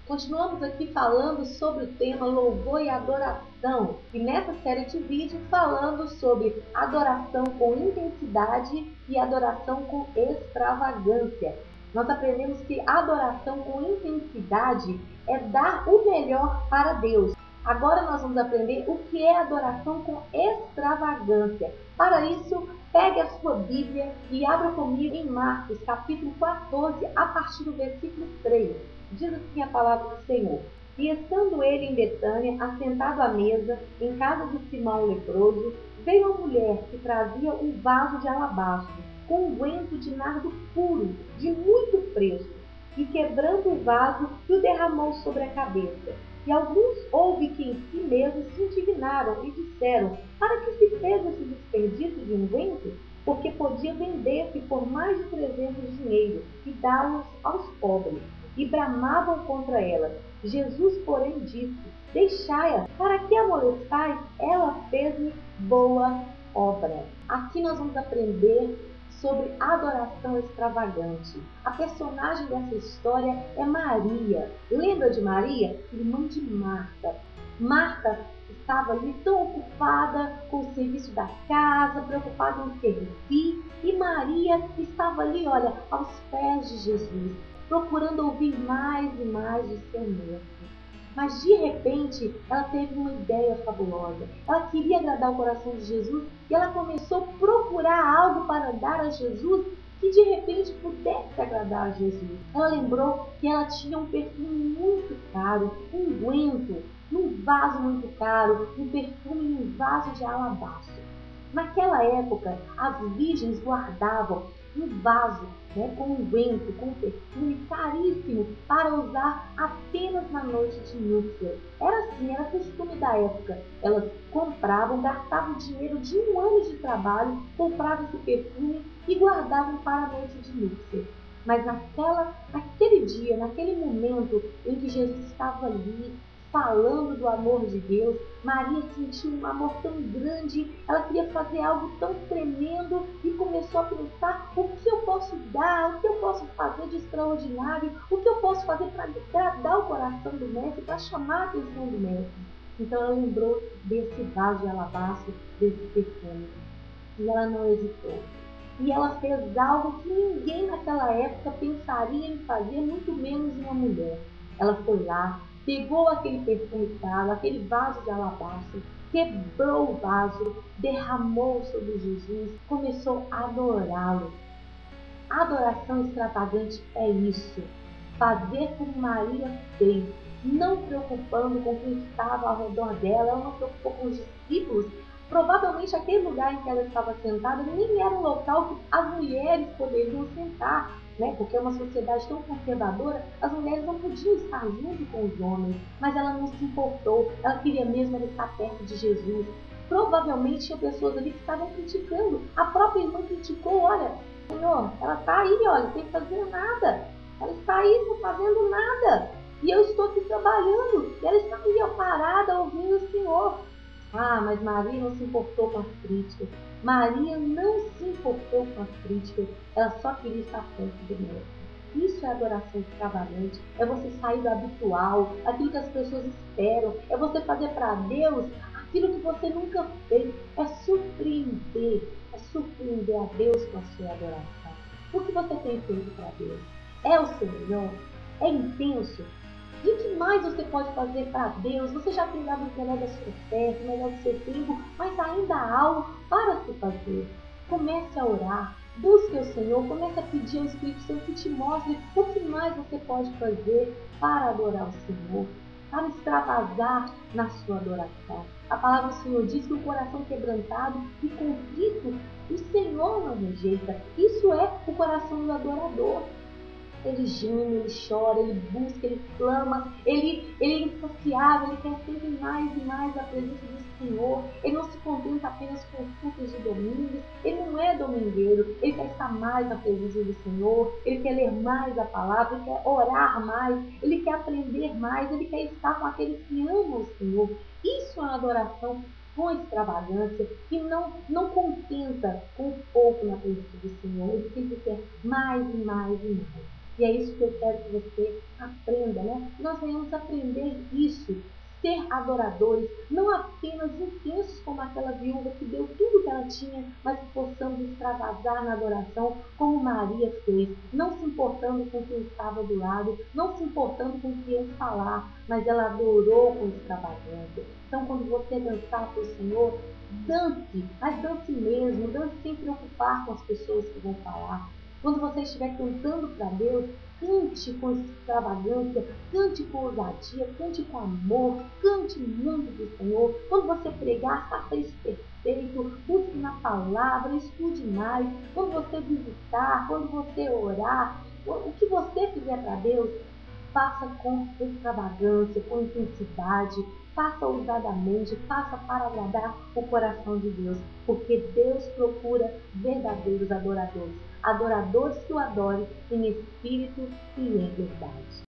Continuamos aqui falando sobre o tema louvor e adoração. E nessa série de vídeos falando sobre adoração com intensidade e adoração com extravagância. Nós aprendemos que adoração com intensidade é dar o melhor para Deus. Agora nós vamos aprender o que é adoração com extravagância. Para isso, pegue a sua Bíblia e abra comigo em Marcos, capítulo 14, a partir do versículo 3. Diz assim a palavra do Senhor: E estando ele em Betânia, assentado à mesa, em casa de Simão o leproso, veio uma mulher que trazia um vaso de alabastro, com unguento de nardo puro, de muito preço, e quebrando o vaso, o derramou sobre a cabeça. E alguns houve que em si mesmos se indignaram e disseram: Para que se fez esse desperdício de unguento? Porque podia vender-se por mais de 300 dinheiros e dá-los aos pobres. E bramavam contra ela. Jesus, porém, disse: Deixai-a, para que a molestais? Ela fez-me boa obra. Aqui nós vamos aprender sobre adoração extravagante. A personagem dessa história é Maria. Lembra de Maria? Irmã de Marta. Marta estava ali tão ocupada com o serviço da casa, preocupada em servir, e Maria estava ali, olha, aos pés de Jesus, procurando ouvir mais e mais do seu mestre. Mas de repente ela teve uma ideia fabulosa. Ela queria agradar o coração de Jesus e ela começou a procurar algo para dar a Jesus que de repente pudesse agradar a Jesus. Ela lembrou que ela tinha um perfume muito caro, um unguento, num vaso muito caro, um perfume em um vaso de alabastro. Naquela época, as virgens guardavam um vaso com unguento, com perfume caríssimo para usar apenas na noite de núpcias. Era assim, era costume da época. Elas compravam, gastavam dinheiro de um ano de trabalho, compravam esse perfume e guardavam para a noite de núpcias. Mas naquele dia, naquele momento em que Jesus estava ali, falando do amor de Deus, Maria sentiu um amor tão grande, ela queria fazer algo tão tremendo e começou a pensar: o que eu posso dar, o que eu posso fazer de extraordinário, o que eu posso fazer para agradar o coração do mestre, para chamar a atenção do mestre. Então ela lembrou desse vaso de alabastro, desse perfume, e ela não hesitou. E ela fez algo que ninguém naquela época pensaria em fazer, muito menos uma mulher. Ela foi lá, pegou aquele perfume caro, aquele vaso de alabastro, quebrou o vaso, derramou sobre Jesus, começou a adorá-lo. A adoração extravagante é isso: fazer como Maria fez, não preocupando com quem estava ao redor dela. Ela não preocupou com os discípulos. Provavelmente aquele lugar em que ela estava sentada nem era um local que as mulheres poderiam sentar, porque é uma sociedade tão conservadora, as mulheres não podiam estar junto com os homens, mas ela não se importou, ela queria mesmo estar perto de Jesus. Provavelmente tinha pessoas ali que estavam criticando, a própria irmã criticou: olha, Senhor, ela está aí, olha, sem fazer nada, ela está aí não fazendo nada, e eu estou aqui trabalhando, e ela está aí parada ouvindo o Senhor. Ah, mas Maria não se importou com as críticas. Maria não se importou com as críticas. Ela só queria estar perto do mestre. Isso é adoração extravagante. É você sair do habitual, aquilo que as pessoas esperam. É você fazer para Deus aquilo que você nunca fez. É surpreender a Deus com a sua adoração. O que você tem feito para Deus? É o seu melhor? É intenso? E o que mais você pode fazer para Deus? Você já tem dado o melhor da sua fé, o melhor do seu tempo, mas ainda há algo para se fazer. Comece a orar, busque o Senhor, comece a pedir ao Espírito Santo que te mostre o que mais você pode fazer para adorar o Senhor, para extravasar na sua adoração. A palavra do Senhor diz que o coração quebrantado e contrito, o Senhor não rejeita. Isso é o coração do adorador. Ele geme, ele chora, ele busca, ele clama, ele é insaciável, ele quer sempre mais e mais a presença do Senhor. Ele não se contenta apenas com cultos de domingos, ele não é domingueiro, ele quer estar mais na presença do Senhor, ele quer ler mais a palavra, ele quer orar mais, ele quer aprender mais, ele quer estar com aqueles que amam o Senhor. Isso é uma adoração com extravagância, que não contenta com pouco na presença do Senhor, ele sempre quer mais e mais e mais. E é isso que eu quero que você aprenda, né? Nós venhamos aprender isso, ser adoradores, não apenas intensos como aquela viúva que deu tudo que ela tinha, mas que possamos extravasar na adoração como Maria fez, não se importando com quem estava do lado, não se importando com o que ia falar, mas ela adorou com extravagância. Então, quando você dançar para o Senhor, dance, mas dance mesmo, dance sem preocupar com as pessoas que vão falar. Quando você estiver cantando para Deus, cante com extravagância, cante com ousadia, cante com amor, cante muito do Senhor. Quando você pregar, faça isso perfeito, busque na palavra, estude mais. Quando você visitar, quando você orar, o que você fizer para Deus, faça com extravagância, com intensidade, faça ousadamente, faça para agradar o coração de Deus, porque Deus procura verdadeiros adoradores, adoradores que o adorem em espírito e em verdade.